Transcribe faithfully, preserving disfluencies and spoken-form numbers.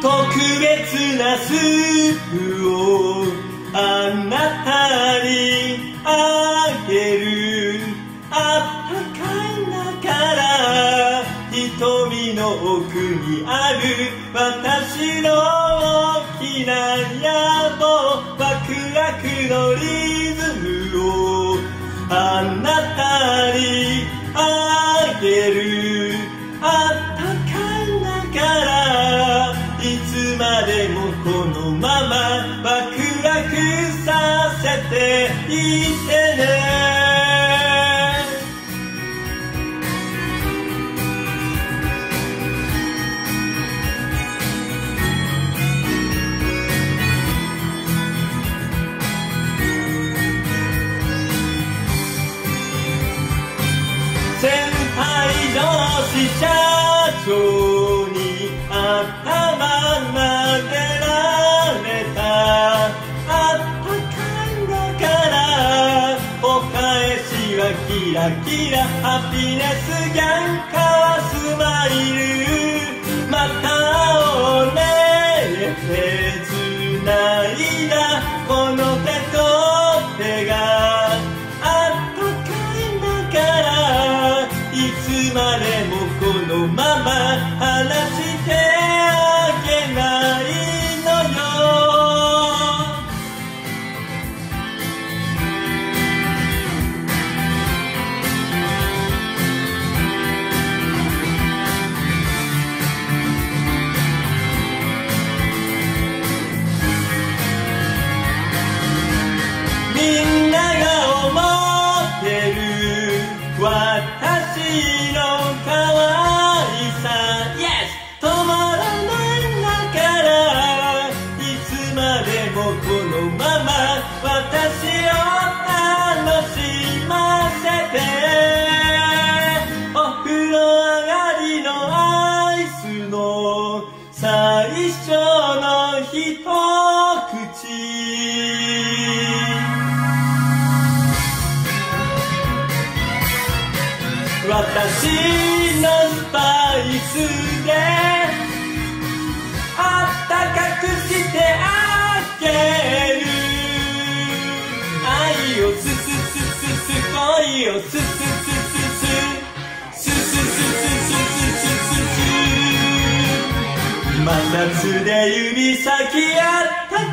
特別なスープをあなたにあげる。あったかいなから瞳の奥にある私の大きな野望、ワクワクのリズムをあなたにあげる。あったかいなからいつまでもこのままワクワクさせていてね。先輩上司社長に頭なでられた。あったかいのからお返しはキラキラハピネスギャンカワスマイル。また会おうね手つないだこの手と手があったかいんだからいつまでもこのまま離してあげないのよ。みんなが思ってる私の可愛さ Yes 止まらないんだからいつまでもこのまま私を楽しませて。お風呂上がりのアイスの最初の一口、私のスパイスであったかくしてあげる。愛をススススス恋をススススススススススススス摩擦で指先あった